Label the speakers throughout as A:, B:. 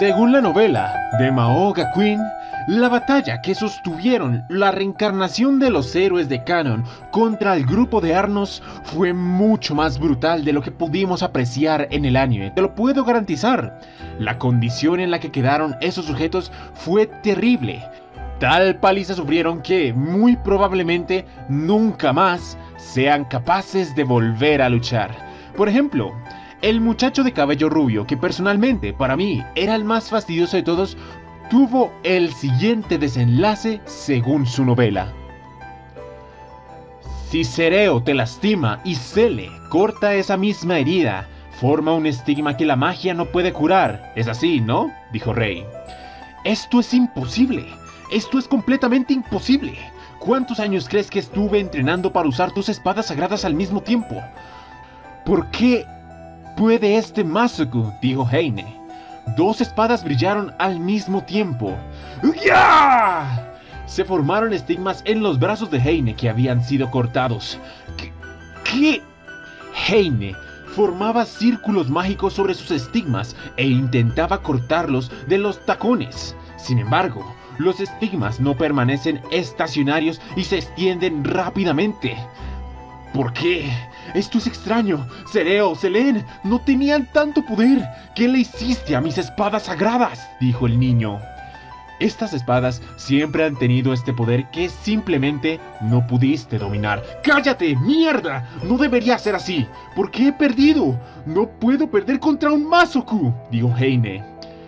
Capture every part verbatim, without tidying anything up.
A: Según la novela de Mao Gakuin, la batalla que sostuvieron la reencarnación de los héroes de Canon contra el grupo de Arnos fue mucho más brutal de lo que pudimos apreciar en el anime, te lo puedo garantizar. La condición en la que quedaron esos sujetos fue terrible. Tal paliza sufrieron que muy probablemente nunca más sean capaces de volver a luchar. Por ejemplo, el muchacho de cabello rubio, que personalmente para mí era el más fastidioso de todos, tuvo el siguiente desenlace según su novela. Si Cereo te lastima y Cele corta esa misma herida, forma un estigma que la magia no puede curar. Es así, ¿no?, dijo Rei. Esto es imposible. Esto es completamente imposible. ¿Cuántos años crees que estuve entrenando para usar dos espadas sagradas al mismo tiempo? ¿Por qué puede este Masuku?, dijo Heine. Dos espadas brillaron al mismo tiempo. ¡Ya! Se formaron estigmas en los brazos de Heine que habían sido cortados. ¿Qué? ¿Qué? Heine formaba círculos mágicos sobre sus estigmas e intentaba cortarlos de los tacones. Sin embargo, los estigmas no permanecen estacionarios y se extienden rápidamente. ¿Por qué? Esto es extraño. Cereo, Selene, no tenían tanto poder. ¿Qué le hiciste a mis espadas sagradas?, dijo el niño. Estas espadas siempre han tenido este poder que simplemente no pudiste dominar. ¡Cállate, mierda! No debería ser así. ¿Por qué he perdido? No puedo perder contra un Masuku, dijo Heine.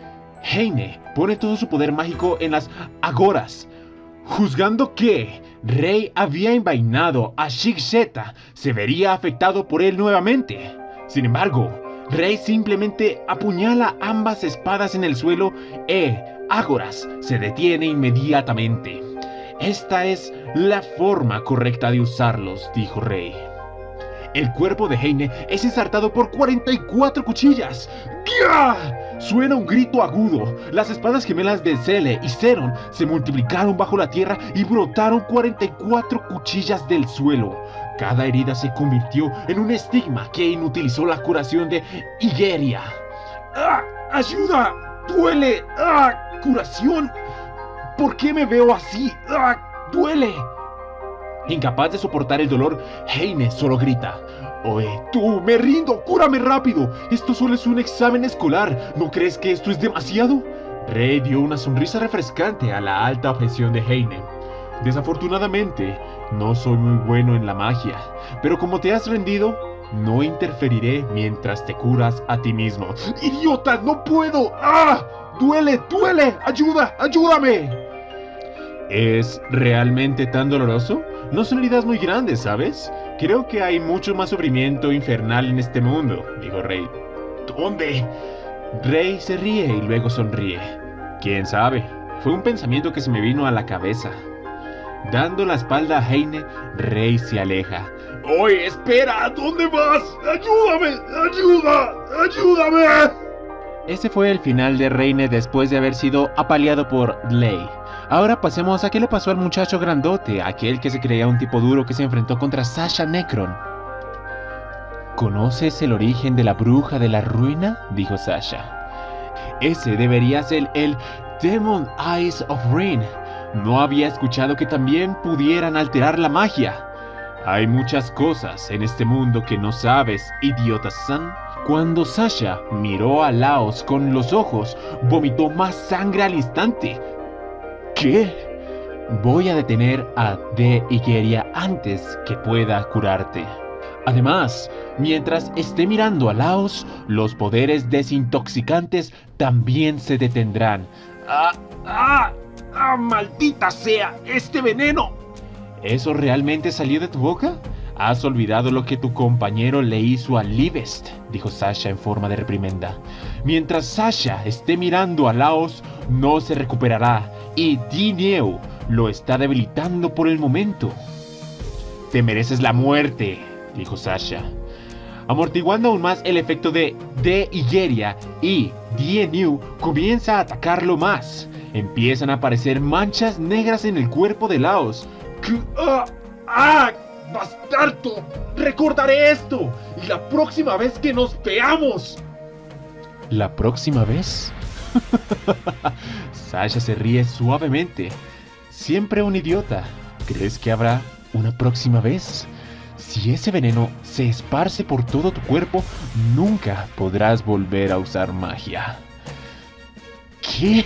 A: Heine pone todo su poder mágico en las agoras, juzgando que Rei había envainado a Shigeta, se vería afectado por él nuevamente. Sin embargo, Rei simplemente apuñala ambas espadas en el suelo e Agoras se detiene inmediatamente. Esta es la forma correcta de usarlos, dijo Rei. El cuerpo de Heine es ensartado por cuarenta y cuatro cuchillas. ¡Gah! Suena un grito agudo. Las espadas gemelas de Cele y Zeron se multiplicaron bajo la tierra y brotaron cuarenta y cuatro cuchillas del suelo. Cada herida se convirtió en un estigma que inutilizó la curación de Igeria. ¡Ah! ¡Ayuda! ¡Duele! ¡Ah! ¡Curación! ¿Por qué me veo así? ¡Ah! ¡Duele! Incapaz de soportar el dolor, Heine solo grita: «Oye, tú, me rindo, cúrame rápido. Esto solo es un examen escolar. ¿No crees que esto es demasiado?». Rei dio una sonrisa refrescante a la alta objeción de Heine. «Desafortunadamente, no soy muy bueno en la magia, pero como te has rendido, no interferiré mientras te curas a ti mismo». «¡Idiota, no puedo! ¡Ah! ¡Duele, duele! ¡Ayuda, ayúdame!». ¿Es realmente tan doloroso? No son heridas muy grandes, ¿sabes? Creo que hay mucho más sufrimiento infernal en este mundo, dijo Rei. ¿Dónde? Rei se ríe y luego sonríe. ¿Quién sabe? Fue un pensamiento que se me vino a la cabeza. Dando la espalda a Heine, Rei se aleja. ¡Oye, espera! ¿Dónde vas? ¡Ayúdame! ¡Ayuda! ¡Ayúdame! Ese fue el final de Reine después de haber sido apaleado por Lei. Ahora pasemos a qué le pasó al muchacho grandote, aquel que se creía un tipo duro que se enfrentó contra Sasha Necron. ¿Conoces el origen de la bruja de la ruina?, dijo Sasha. Ese debería ser el Demon Eyes of Rin. No había escuchado que también pudieran alterar la magia. Hay muchas cosas en este mundo que no sabes, idiota-san. Cuando Sasha miró a Laos con los ojos, vomitó más sangre al instante. ¿Qué? Voy a detener a De Igeria antes que pueda curarte. Además, mientras esté mirando a Laos, los poderes desintoxicantes también se detendrán. ¡Ah! ¡Ah! ¡Ah! ¡Maldita sea! ¡Este veneno! ¿Eso realmente salió de tu boca? Has olvidado lo que tu compañero le hizo a Livest, dijo Sasha en forma de reprimenda. Mientras Sasha esté mirando a Laos, no se recuperará, y Dineo lo está debilitando por el momento. Te mereces la muerte, dijo Sasha. Amortiguando aún más el efecto de De Igeria, y Dineo comienza a atacarlo más. Empiezan a aparecer manchas negras en el cuerpo de Laos. ¡Ah! ¡Ah! ¡Bastardo! ¡Recordaré esto! ¡Y la próxima vez que nos veamos! ¿La próxima vez? Sasha se ríe suavemente. Siempre un idiota. ¿Crees que habrá una próxima vez? Si ese veneno se esparce por todo tu cuerpo, nunca podrás volver a usar magia. ¿Qué?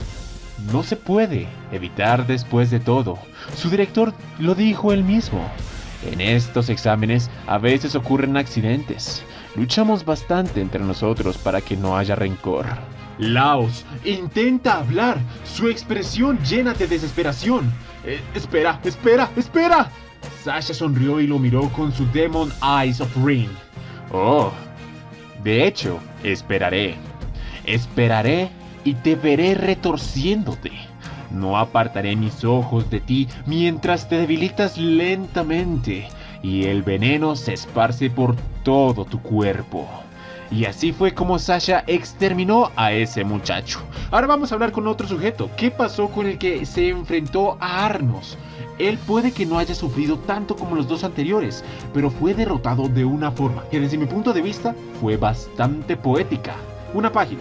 A: No se puede evitar después de todo. Su director lo dijo él mismo. En estos exámenes a veces ocurren accidentes. Luchamos bastante entre nosotros para que no haya rencor. Laos intenta hablar, su expresión llena de desesperación. Eh, espera, espera, espera. Sasha sonrió y lo miró con su Demon Eyes of Rin. Oh, de hecho, esperaré. Esperaré y te veré retorciéndote. No apartaré mis ojos de ti mientras te debilitas lentamente y el veneno se esparce por todo tu cuerpo. Y así fue como Sasha exterminó a ese muchacho. Ahora vamos a hablar con otro sujeto. ¿Qué pasó con el que se enfrentó a Arnos? Él puede que no haya sufrido tanto como los dos anteriores, pero fue derrotado de una forma que desde mi punto de vista fue bastante poética. Una página.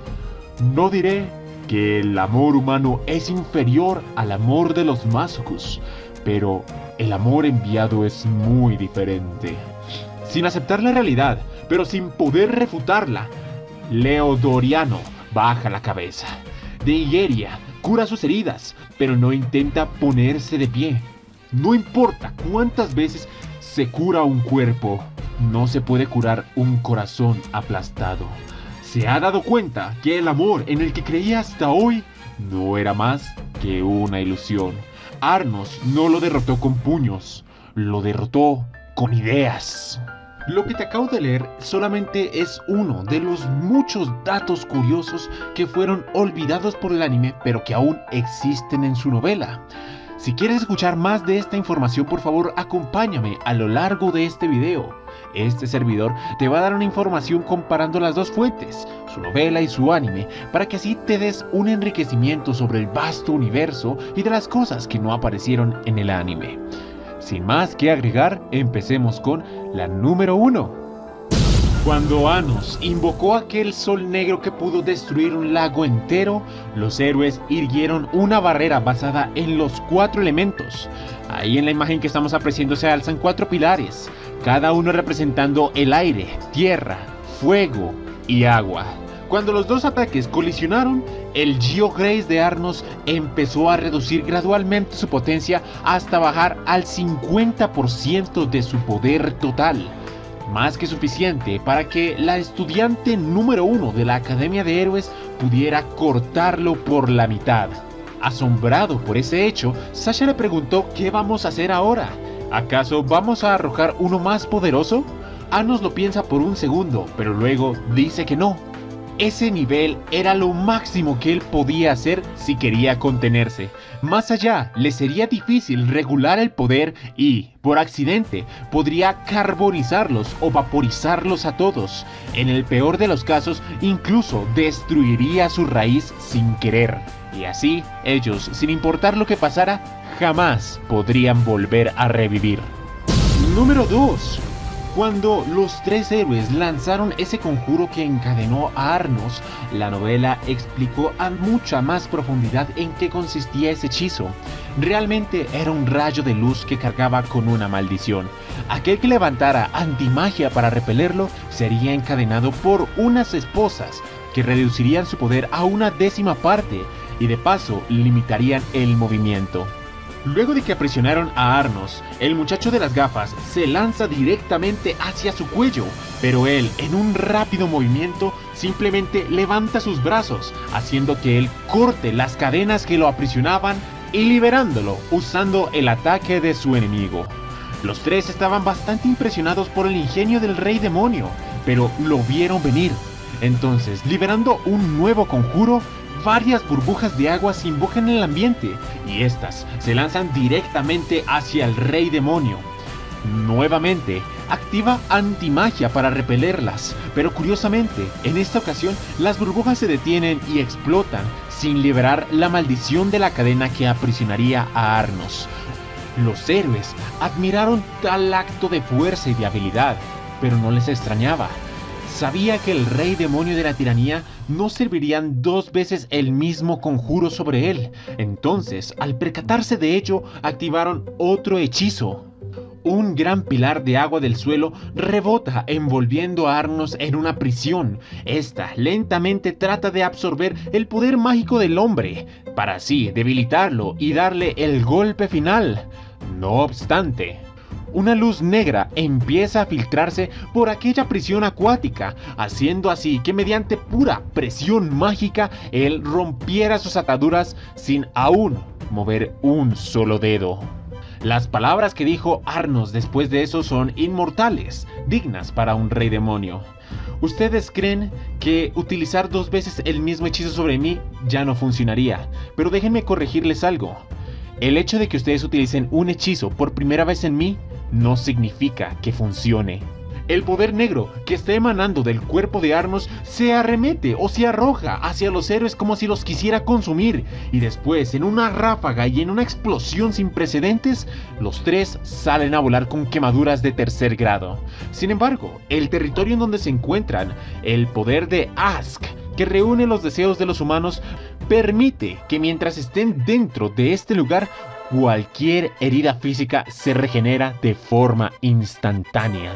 A: No diré que el amor humano es inferior al amor de los Masokus, pero el amor enviado es muy diferente. Sin aceptar la realidad, pero sin poder refutarla, Leodoriano baja la cabeza. De Igeria cura sus heridas, pero no intenta ponerse de pie. No importa cuántas veces se cura un cuerpo, no se puede curar un corazón aplastado. Se ha dado cuenta que el amor en el que creía hasta hoy no era más que una ilusión. Arnos no lo derrotó con puños, lo derrotó con ideas. Lo que te acabo de leer solamente es uno de los muchos datos curiosos que fueron olvidados por el anime, pero que aún existen en su novela. Si quieres escuchar más de esta información, por favor, acompáñame a lo largo de este video. Este servidor te va a dar una información comparando las dos fuentes, su novela y su anime, para que así te des un enriquecimiento sobre el vasto universo y de las cosas que no aparecieron en el anime. Sin más que agregar, empecemos con la número uno. Cuando Anos invocó aquel sol negro que pudo destruir un lago entero, los héroes irguieron una barrera basada en los cuatro elementos. Ahí en la imagen que estamos apreciando se alzan cuatro pilares, cada uno representando el aire, tierra, fuego y agua. Cuando los dos ataques colisionaron, el Geograce de Arnos empezó a reducir gradualmente su potencia hasta bajar al cincuenta por ciento de su poder total. Más que suficiente para que la estudiante número uno de la Academia de Héroes pudiera cortarlo por la mitad. Asombrado por ese hecho, Sasha le preguntó qué vamos a hacer ahora. ¿Acaso vamos a arrojar uno más poderoso? Arnos lo piensa por un segundo, pero luego dice que no. Ese nivel era lo máximo que él podía hacer si quería contenerse. Más allá, le sería difícil regular el poder y, por accidente, podría carbonizarlos o vaporizarlos a todos. En el peor de los casos, incluso destruiría su raíz sin querer. Y así, ellos, sin importar lo que pasara, jamás podrían volver a revivir. Número dos. Cuando los tres héroes lanzaron ese conjuro que encadenó a Arnos, la novela explicó a mucha más profundidad en qué consistía ese hechizo. Realmente era un rayo de luz que cargaba con una maldición. Aquel que levantara antimagia para repelerlo sería encadenado por unas esposas que reducirían su poder a una décima parte y de paso limitarían el movimiento. Luego de que aprisionaron a Arnos, el muchacho de las gafas se lanza directamente hacia su cuello, pero él, en un rápido movimiento, simplemente levanta sus brazos, haciendo que él corte las cadenas que lo aprisionaban y liberándolo, usando el ataque de su enemigo. Los tres estaban bastante impresionados por el ingenio del Rey Demonio, pero lo vieron venir. Entonces, liberando un nuevo conjuro, varias burbujas de agua se invocan en el ambiente y estas se lanzan directamente hacia el Rey Demonio. Nuevamente, activa antimagia para repelerlas, pero curiosamente, en esta ocasión, las burbujas se detienen y explotan sin liberar la maldición de la cadena que aprisionaría a Arnos. Los héroes admiraron tal acto de fuerza y de habilidad, pero no les extrañaba. sabía que el rey demonio de la tiranía no servirían dos veces el mismo conjuro sobre él. Entonces, al percatarse de ello, activaron otro hechizo. Un gran pilar de agua del suelo rebota envolviendo a Arnos en una prisión. Esta lentamente trata de absorber el poder mágico del hombre, para así debilitarlo y darle el golpe final. No obstante, una luz negra empieza a filtrarse por aquella prisión acuática, haciendo así que mediante pura presión mágica él rompiera sus ataduras sin aún mover un solo dedo. Las palabras que dijo Arnos después de eso son inmortales, dignas para un rey demonio. Ustedes creen que utilizar dos veces el mismo hechizo sobre mí ya no funcionaría, pero déjenme corregirles algo. El hecho de que ustedes utilicen un hechizo por primera vez en mí no significa que funcione. El poder negro que está emanando del cuerpo de Arnos se arremete o se arroja hacia los héroes como si los quisiera consumir, y después, en una ráfaga y en una explosión sin precedentes, los tres salen a volar con quemaduras de tercer grado. Sin embargo, el territorio en donde se encuentran, el poder de Ask, que reúne los deseos de los humanos, permite que mientras estén dentro de este lugar, cualquier herida física se regenera de forma instantánea.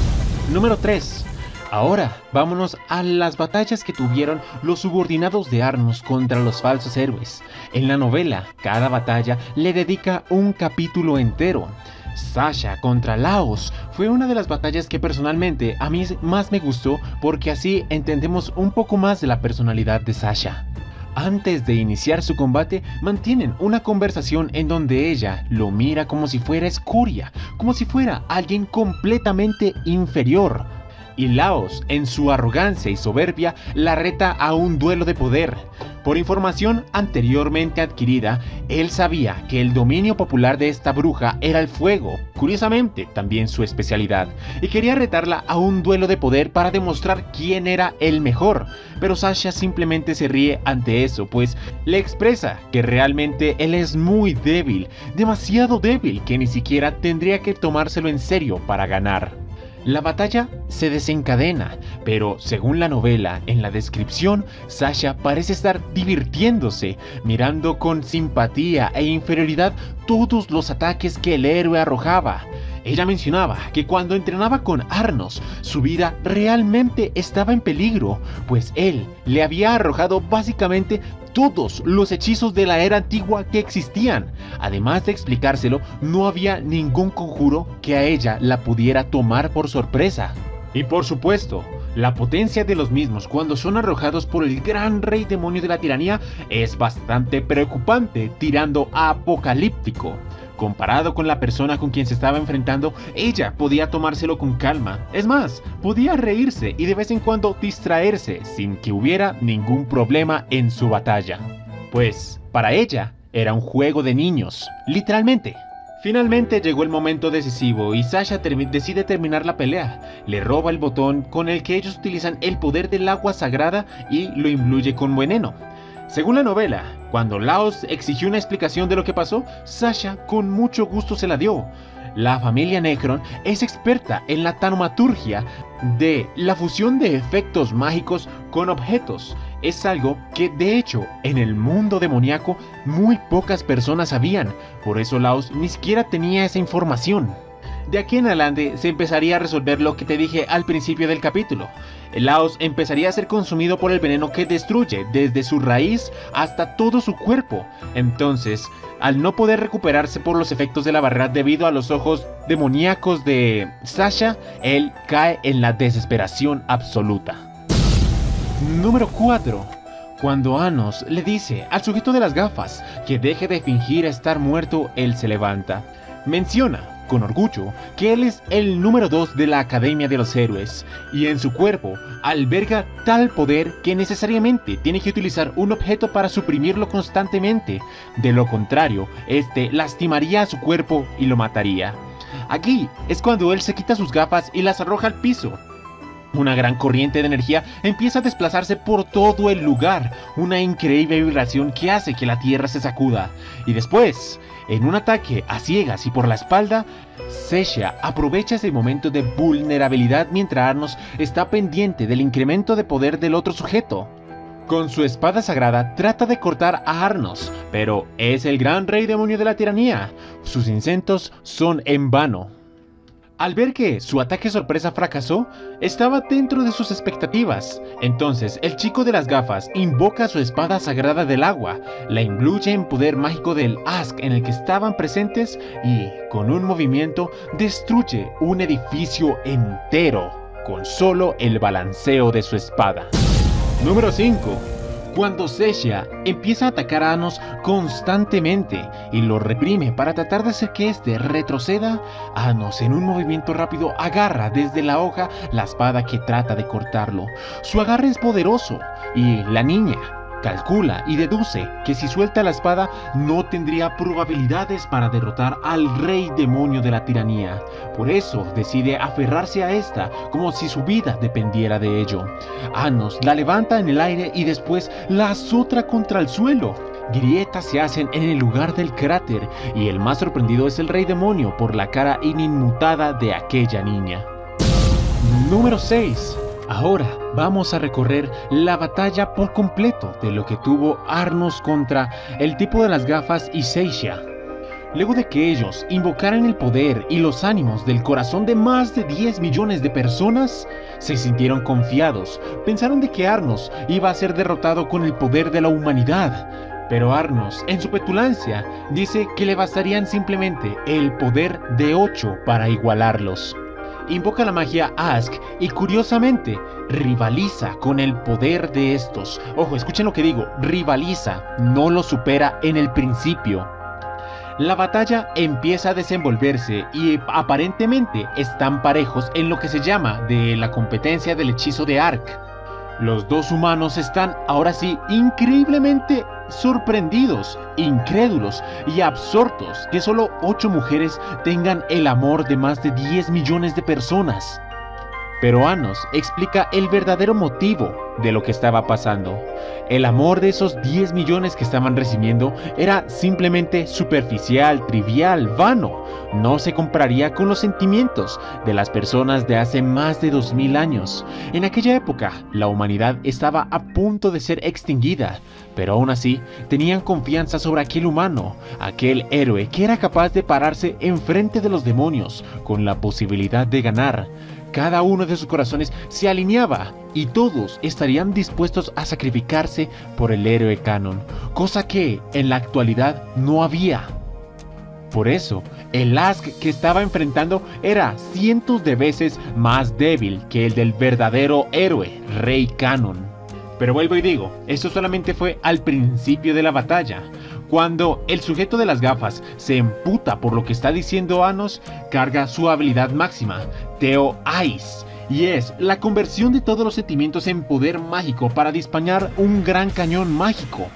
A: Número tres. Ahora, vámonos a las batallas que tuvieron los subordinados de Arnos contra los falsos héroes. En la novela, cada batalla le dedica un capítulo entero. Sasha contra Laos fue una de las batallas que personalmente a mí más me gustó, porque así entendemos un poco más de la personalidad de Sasha. Antes de iniciar su combate, mantienen una conversación en donde ella lo mira como si fuera escoria, como si fuera alguien completamente inferior. Y Laos, en su arrogancia y soberbia, la reta a un duelo de poder. Por información anteriormente adquirida, él sabía que el dominio popular de esta bruja era el fuego, curiosamente también su especialidad, y quería retarla a un duelo de poder para demostrar quién era el mejor. Pero Sasha simplemente se ríe ante eso, pues le expresa que realmente él es muy débil, demasiado débil, que ni siquiera tendría que tomárselo en serio para ganar. La batalla se desencadena, pero según la novela, en la descripción, Sasha parece estar divirtiéndose, mirando con simpatía e inferioridad todos los ataques que el héroe arrojaba. Ella mencionaba que cuando entrenaba con Arnos, su vida realmente estaba en peligro, pues él le había arrojado básicamente todos los hechizos de la era antigua que existían. Además de explicárselo, no había ningún conjuro que a ella la pudiera tomar por sorpresa. Y por supuesto, la potencia de los mismos cuando son arrojados por el gran rey demonio de la tiranía es bastante preocupante, tirando a apocalíptico. Comparado con la persona con quien se estaba enfrentando, ella podía tomárselo con calma. Es más, podía reírse y de vez en cuando distraerse sin que hubiera ningún problema en su batalla. Pues, para ella, era un juego de niños, literalmente. Finalmente llegó el momento decisivo y Sasha termi- decide terminar la pelea. Le roba el botón con el que ellos utilizan el poder del agua sagrada y lo imbuye con veneno. Según la novela, cuando Laos exigió una explicación de lo que pasó, Sasha con mucho gusto se la dio. La familia Necron es experta en la taumaturgia de la fusión de efectos mágicos con objetos. Es algo que de hecho en el mundo demoníaco muy pocas personas sabían, por eso Laos ni siquiera tenía esa información. De aquí en adelante se empezaría a resolver lo que te dije al principio del capítulo. El Laos empezaría a ser consumido por el veneno que destruye desde su raíz hasta todo su cuerpo. Entonces, al no poder recuperarse por los efectos de la barrera debido a los ojos demoníacos de Sasha, él cae en la desesperación absoluta. Número cuatro. Cuando Anos le dice al sujeto de las gafas que deje de fingir estar muerto, él se levanta. Menciona con orgullo que él es el número dos de la Academia de los Héroes, y en su cuerpo alberga tal poder que necesariamente tiene que utilizar un objeto para suprimirlo constantemente. De lo contrario, este lastimaría a su cuerpo y lo mataría. Aquí es cuando él se quita sus gafas y las arroja al piso. Una gran corriente de energía empieza a desplazarse por todo el lugar, una increíble vibración que hace que la tierra se sacuda. Y después, en un ataque a ciegas y por la espalda, Sesha aprovecha ese momento de vulnerabilidad mientras Arnos está pendiente del incremento de poder del otro sujeto. Con su espada sagrada trata de cortar a Arnos, pero es el gran rey demonio de la tiranía. Sus intentos son en vano. Al ver que su ataque sorpresa fracasó, estaba dentro de sus expectativas. Entonces, el chico de las gafas invoca su espada sagrada del agua, la imbuye en poder mágico del Ask en el que estaban presentes y, con un movimiento, destruye un edificio entero, con solo el balanceo de su espada. Número cinco. Cuando Sesha empieza a atacar a Arnos constantemente y lo reprime para tratar de hacer que este retroceda, Arnos en un movimiento rápido agarra desde la hoja la espada que trata de cortarlo. Su agarre es poderoso y la niña calcula y deduce que si suelta la espada no tendría probabilidades para derrotar al rey demonio de la tiranía. Por eso decide aferrarse a esta como si su vida dependiera de ello. Arnos la levanta en el aire y después la azota contra el suelo. Grietas se hacen en el lugar del cráter y el más sorprendido es el rey demonio por la cara inmutada de aquella niña. Número seis. Ahora vamos a recorrer la batalla por completo de lo que tuvo Arnos contra el tipo de las gafas y Sesha. Luego de que ellos invocaran el poder y los ánimos del corazón de más de diez millones de personas, se sintieron confiados, pensaron de que Arnos iba a ser derrotado con el poder de la humanidad. Pero Arnos, en su petulancia, dice que le bastarían simplemente el poder de ocho para igualarlos. Invoca la magia Ask y curiosamente rivaliza con el poder de estos. Ojo, escuchen lo que digo, rivaliza, no lo supera en el principio. La batalla empieza a desenvolverse y aparentemente están parejos en lo que se llama de la competencia del hechizo de Ark. Los dos humanos están ahora sí increíblemente sorprendidos, incrédulos y absortos que solo ocho mujeres tengan el amor de más de diez millones de personas. Pero Arnos explica el verdadero motivo de lo que estaba pasando. El amor de esos diez millones que estaban recibiendo era simplemente superficial, trivial, vano. No se compararía con los sentimientos de las personas de hace más de dos mil años. En aquella época, la humanidad estaba a punto de ser extinguida, pero aún así tenían confianza sobre aquel humano, aquel héroe que era capaz de pararse enfrente de los demonios con la posibilidad de ganar. Cada uno de sus corazones se alineaba y todos estarían dispuestos a sacrificarse por el héroe Canon, cosa que en la actualidad no había. Por eso, el Ask que estaba enfrentando era cientos de veces más débil que el del verdadero héroe, Rey Canon. Pero vuelvo y digo, esto solamente fue al principio de la batalla. Cuando el sujeto de las gafas se emputa por lo que está diciendo Arnos, carga su habilidad máxima, Theo Ice, y es la conversión de todos los sentimientos en poder mágico para disparar un gran cañón mágico.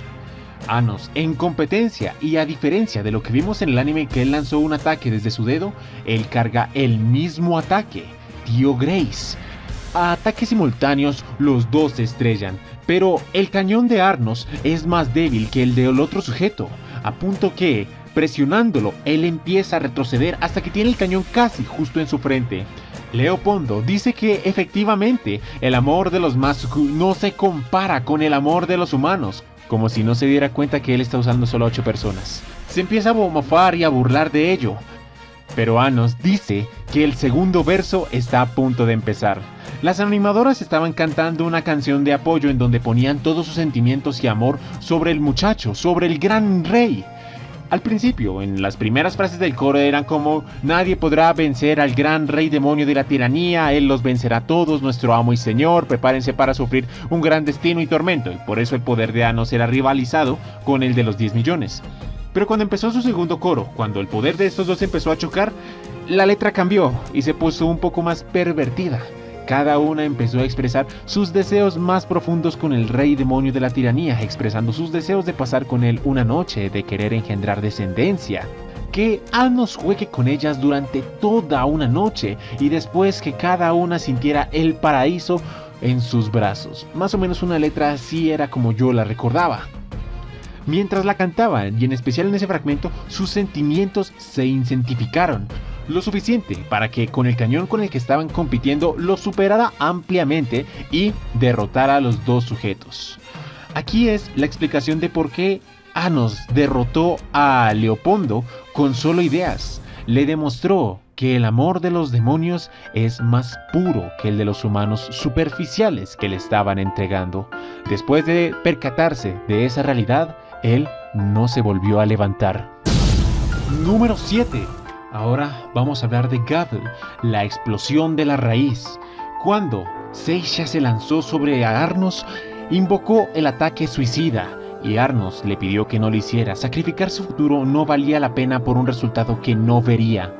A: Arnos, en competencia y a diferencia de lo que vimos en el anime que él lanzó un ataque desde su dedo, él carga el mismo ataque, Theo Grace. A ataques simultáneos los dos se estrellan, pero el cañón de Arnos es más débil que el del otro sujeto, a punto que, presionándolo, él empieza a retroceder hasta que tiene el cañón casi justo en su frente. Leopoldo dice que efectivamente el amor de los Masuku no se compara con el amor de los humanos, como si no se diera cuenta que él está usando solo ocho personas. Se empieza a mofar y a burlar de ello, pero Arnos dice que el segundo verso está a punto de empezar. Las animadoras estaban cantando una canción de apoyo en donde ponían todos sus sentimientos y amor sobre el muchacho, sobre el gran rey. Al principio, en las primeras frases del coro eran como: nadie podrá vencer al gran rey demonio de la tiranía, él los vencerá a todos, nuestro amo y señor, prepárense para sufrir un gran destino y tormento. Y por eso el poder de Arnos era rivalizado con el de los diez millones. Pero cuando empezó su segundo coro, cuando el poder de estos dos empezó a chocar, la letra cambió y se puso un poco más pervertida. Cada una empezó a expresar sus deseos más profundos con el rey demonio de la tiranía, expresando sus deseos de pasar con él una noche, de querer engendrar descendencia. que Anos juegue con ellas durante toda una noche y después que cada una sintiera el paraíso en sus brazos. Más o menos una letra así era como yo la recordaba. Mientras la cantaban, y en especial en ese fragmento, sus sentimientos se intensificaron, lo suficiente para que con el cañón con el que estaban compitiendo lo superara ampliamente y derrotara a los dos sujetos. Aquí es la explicación de por qué Anos derrotó a Leopoldo con solo ideas. Le demostró que el amor de los demonios es más puro que el de los humanos superficiales que le estaban entregando. Después de percatarse de esa realidad, él no se volvió a levantar. Número siete. Ahora vamos a hablar de Gabel, la explosión de la raíz. Cuando Seisha se lanzó sobre Arnos, invocó el ataque suicida, y Arnos le pidió que no lo hiciera. Sacrificar su futuro no valía la pena por un resultado que no vería.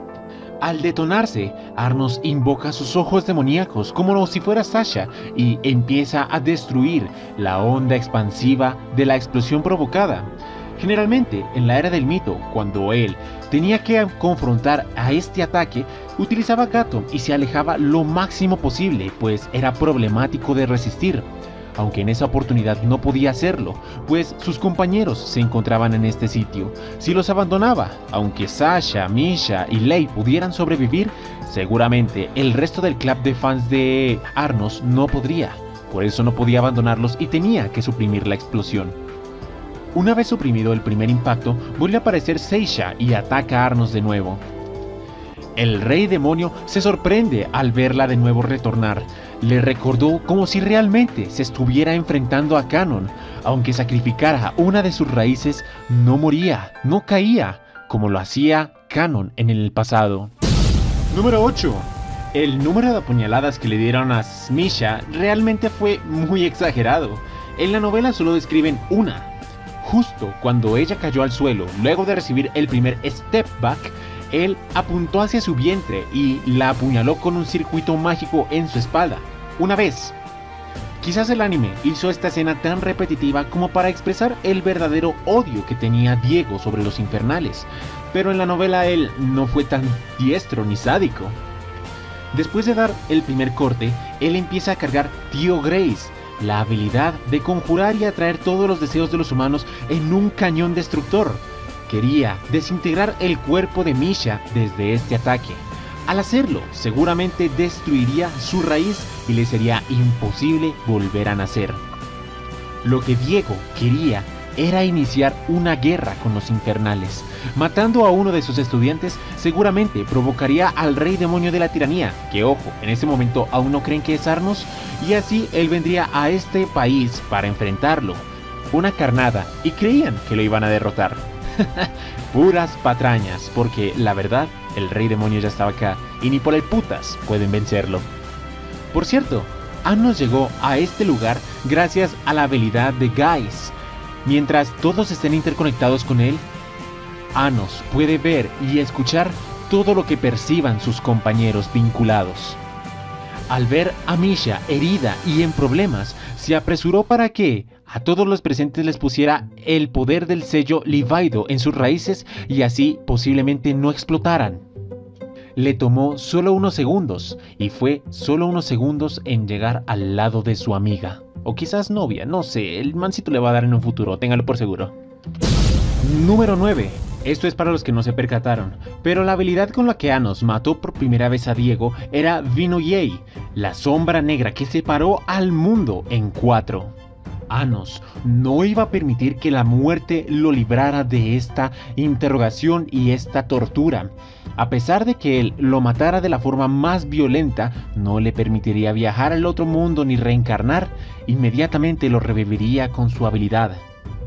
A: Al detonarse, Arnos invoca sus ojos demoníacos como si fuera Sasha y empieza a destruir la onda expansiva de la explosión provocada. Generalmente, en la era del mito, cuando él tenía que confrontar a este ataque, utilizaba Gato y se alejaba lo máximo posible, pues era problemático de resistir. Aunque en esa oportunidad no podía hacerlo, pues sus compañeros se encontraban en este sitio. Si los abandonaba, aunque Sasha, Misha y Lei pudieran sobrevivir, seguramente el resto del club de fans de Arnos no podría. Por eso no podía abandonarlos y tenía que suprimir la explosión. Una vez suprimido el primer impacto, vuelve a aparecer Seisha y ataca a Arnos de nuevo. El rey demonio se sorprende al verla de nuevo retornar. Le recordó como si realmente se estuviera enfrentando a Canon. Aunque sacrificara una de sus raíces, no moría, no caía, como lo hacía Canon en el pasado. Número ocho. El número de apuñaladas que le dieron a Misha realmente fue muy exagerado. En la novela solo describen una. Justo cuando ella cayó al suelo, luego de recibir el primer step back, él apuntó hacia su vientre y la apuñaló con un circuito mágico en su espalda. Una vez. Quizás el anime hizo esta escena tan repetitiva como para expresar el verdadero odio que tenía Diego sobre los infernales, pero en la novela él no fue tan diestro ni sádico. Después de dar el primer corte, él empieza a cargar Tío Grace, la habilidad de conjurar y atraer todos los deseos de los humanos en un cañón destructor. Quería desintegrar el cuerpo de Misha desde este ataque. Al hacerlo, seguramente destruiría su raíz y le sería imposible volver a nacer. Lo que Diego quería era iniciar una guerra con los infernales. Matando a uno de sus estudiantes seguramente provocaría al rey demonio de la tiranía, que ojo, en ese momento aún no creen que es Arnos, y así él vendría a este país para enfrentarlo. Una carnada, y creían que lo iban a derrotar. Puras patrañas, porque la verdad, el rey demonio ya estaba acá, y ni por el putas pueden vencerlo. Por cierto, Arnos llegó a este lugar gracias a la habilidad de Guys. Mientras todos estén interconectados con él, Anos puede ver y escuchar todo lo que perciban sus compañeros vinculados. Al ver a Misha herida y en problemas, se apresuró para que a todos los presentes les pusiera el poder del sello Livaido en sus raíces y así posiblemente no explotaran. Le tomó solo unos segundos y fue solo unos segundos en llegar al lado de su amiga. O quizás novia, no sé, el mancito le va a dar en un futuro, téngalo por seguro. Número nueve. Esto es para los que no se percataron, pero la habilidad con la que Anos mató por primera vez a Diego era Vinoyei, la sombra negra que separó al mundo en cuatro. Anos no iba a permitir que la muerte lo librara de esta interrogación y esta tortura. A pesar de que él lo matara de la forma más violenta, no le permitiría viajar al otro mundo ni reencarnar, inmediatamente lo reviviría con su habilidad,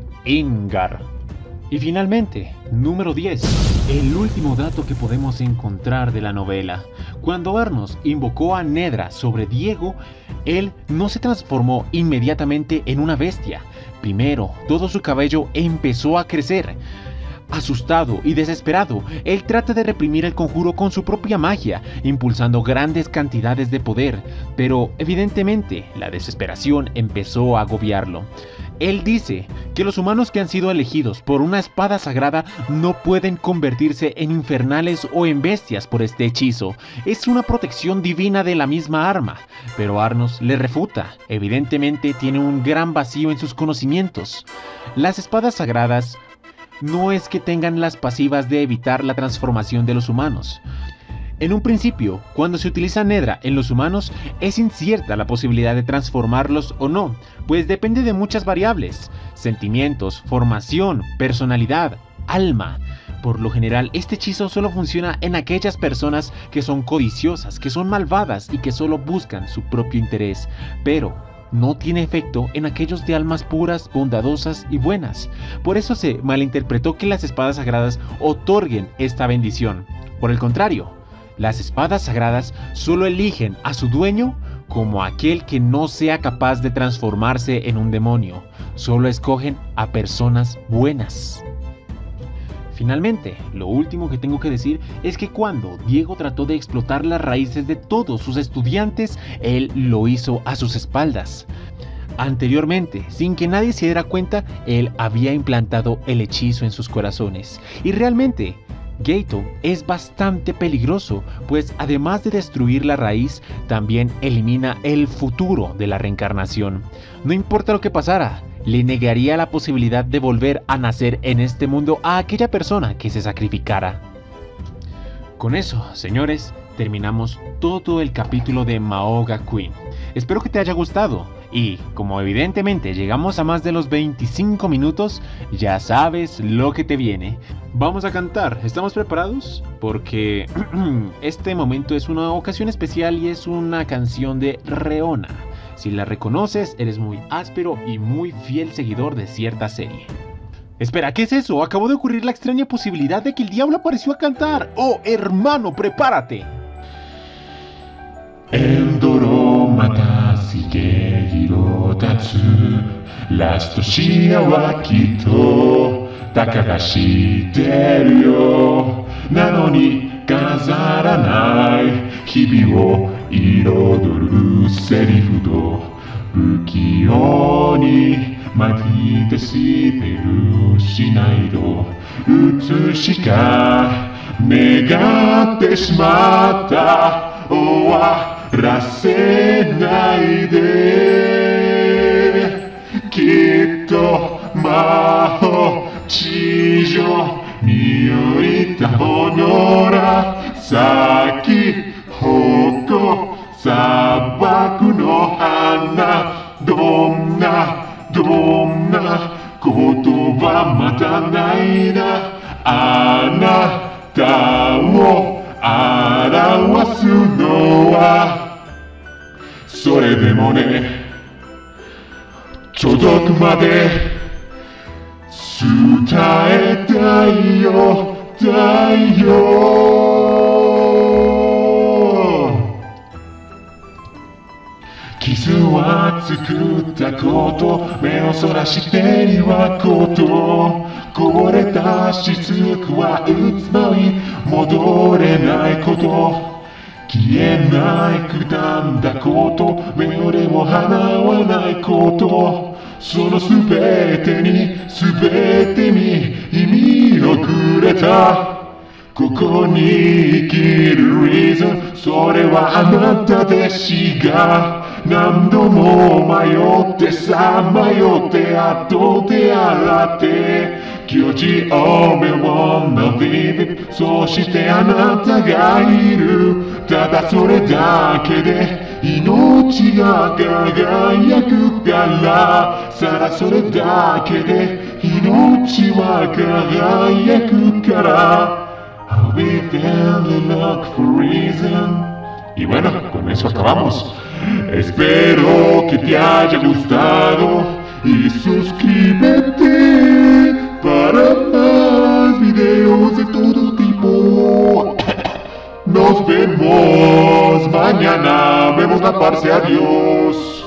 A: Ingar. Y finalmente, número diez, el último dato que podemos encontrar de la novela. Cuando Arnos invocó a Nedra sobre Diego, él no se transformó inmediatamente en una bestia. Primero, todo su cabello empezó a crecer. Asustado y desesperado, él trata de reprimir el conjuro con su propia magia, impulsando grandes cantidades de poder, pero evidentemente la desesperación empezó a agobiarlo. Él dice que los humanos que han sido elegidos por una espada sagrada no pueden convertirse en infernales o en bestias por este hechizo. Es una protección divina de la misma arma. Pero Arnos le refuta. Evidentemente tiene un gran vacío en sus conocimientos. Las espadas sagradas no es que tengan las pasivas de evitar la transformación de los humanos. En un principio, cuando se utiliza Nedra en los humanos, es incierta la posibilidad de transformarlos o no, pues depende de muchas variables: sentimientos, formación, personalidad, alma. Por lo general, este hechizo solo funciona en aquellas personas que son codiciosas, que son malvadas y que solo buscan su propio interés, pero no tiene efecto en aquellos de almas puras, bondadosas y buenas. Por eso se malinterpretó que las espadas sagradas otorguen esta bendición. Por el contrario, las espadas sagradas solo eligen a su dueño como aquel que no sea capaz de transformarse en un demonio. Solo escogen a personas buenas. Finalmente, lo último que tengo que decir es que cuando Diego trató de explotar las raíces de todos sus estudiantes, él lo hizo a sus espaldas. Anteriormente, sin que nadie se diera cuenta, él había implantado el hechizo en sus corazones. Y realmente, Gato es bastante peligroso, pues además de destruir la raíz, también elimina el futuro de la reencarnación. No importa lo que pasara, le negaría la posibilidad de volver a nacer en este mundo a aquella persona que se sacrificara. Con eso, señores, terminamos todo el capítulo de Mahoga Queen. Espero que te haya gustado. Y como evidentemente llegamos a más de los veinticinco minutos, ya sabes lo que te viene. Vamos a cantar, ¿estamos preparados? Porque este momento es una ocasión especial y es una canción de Reona. Si la reconoces, eres muy áspero y muy fiel seguidor de cierta serie. Espera, ¿qué es eso? Acabó de ocurrir la extraña posibilidad de que el diablo apareció a cantar. ¡Oh, hermano, prepárate!
B: Endoro matasi ge hirotatsu Last shia wa kitto taka ga shitteru yo Nano ni kazaranai hibi wo irodoru serifu to Bukio ni matite shiteru shinai to Utsu shika negatte shimatta Oh, rasenai de Kitto maho chijo Miorita honora Saki hoko Sabaku no hana Donna, donna Koto wa mata nai na Anata wo 表すのはそれでもね届くまで伝えたいよたいよ傷は作ったこと目をそらしてにはことこぼれた雫はうつまみ戻れないこと消えないくたんだこと目よりも離わないことそのすべてにすべてに意味をくれたここに生きる reason それはあなたでしが何度も迷ってさ迷って後で洗って気持を目を伸びるそしてあなたがいるただそれだけで命が輝くからさらそれだけで命は輝くから I'll be there to look for reason Y bueno, con eso acabamos. Espero que te haya gustado y suscríbete para más videos de todo tipo. Nos vemos mañana. Vemos la parce. Adiós.